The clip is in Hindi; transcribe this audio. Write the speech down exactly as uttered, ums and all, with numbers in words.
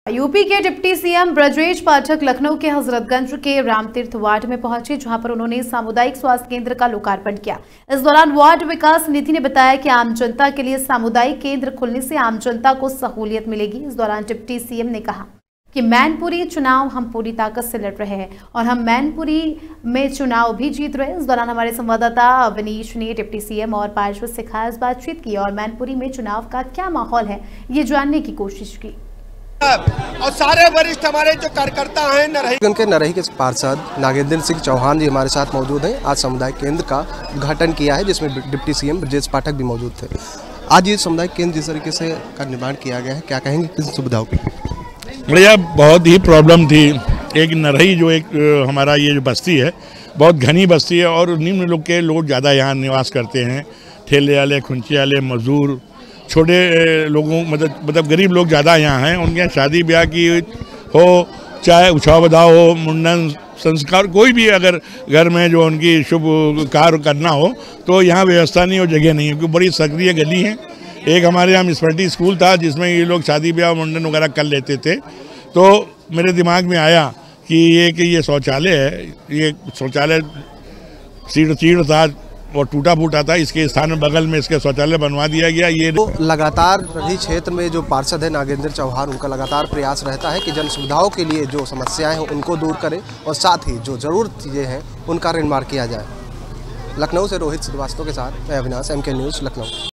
यूपी के डिप्टी सीएम ब्रजेश पाठक लखनऊ के हजरतगंज के रामतीर्थ वार्ड में पहुंचे, जहां पर उन्होंने सामुदायिक स्वास्थ्य केंद्र का लोकार्पण किया। इस दौरान वार्ड विकास निधि ने बताया कि आम जनता के लिए सामुदायिक केंद्र खुलने से आम जनता को सहूलियत मिलेगी। इस दौरान डिप्टी सीएम ने कहा कि मैनपुरी चुनाव हम पूरी ताकत से लड़ रहे हैं और हम मैनपुरी में चुनाव भी जीत रहे हैं। इस दौरान हमारे संवाददाता अवनीश ने डिप्टी सीएम और पार्षद से खास बातचीत की और मैनपुरी में चुनाव का क्या माहौल है, ये जानने की कोशिश की। और सारे वरिष्ठ हमारे जो कार्यकर्ता हैं नरही के नरही के पार्षद नागेंद्र सिंह चौहान जी हमारे साथ मौजूद हैं। आज समुदाय केंद्र का उद्घाटन किया है, जिसमें डिप्टी सीएम ब्रजेश पाठक भी मौजूद थे। आज ये समुदाय केंद्र जिस तरीके से का निर्माण किया गया है, क्या कहेंगे किन सुविधाओं की? भैया बहुत ही प्रॉब्लम थी। एक नरही जो एक हमारा ये जो बस्ती है बहुत घनी बस्ती है और निम्न लोग के लोग ज़्यादा यहाँ निवास करते हैं। ठेले वाले, खुंची वाले, मजदूर, छोटे लोगों मतलब मतलब गरीब लोग ज़्यादा यहाँ हैं। उनके यहाँ शादी ब्याह की हो, चाहे उछाव बधाव हो, मुंडन संस्कार, कोई भी अगर घर में जो उनकी शुभ कार्य करना हो तो यहाँ व्यवस्था नहीं और जगह नहीं है, क्योंकि बड़ी सक्रिय गली है। एक हमारे यहाँ म्युनिसिपैलिटी स्कूल था जिसमें ये लोग शादी ब्याह मुंडन वगैरह कर लेते थे। तो मेरे दिमाग में आया कि ये कि ये शौचालय है, ये शौचालय सीढ़ सीढ़ था और टूटा फूटा था, इसके स्थान में बगल में इसके शौचालय बनवा दिया गया। ये तो लगातार नरही क्षेत्र में जो पार्षद है नागेंद्र चौहान, उनका लगातार प्रयास रहता है कि जन सुविधाओं के लिए जो समस्याएं हैं उनको दूर करें और साथ ही जो जरूरत चीज़ें हैं उनका निर्माण किया जाए। लखनऊ से रोहित श्रीवास्तव के साथ मैं Avinash, M K news Lucknow.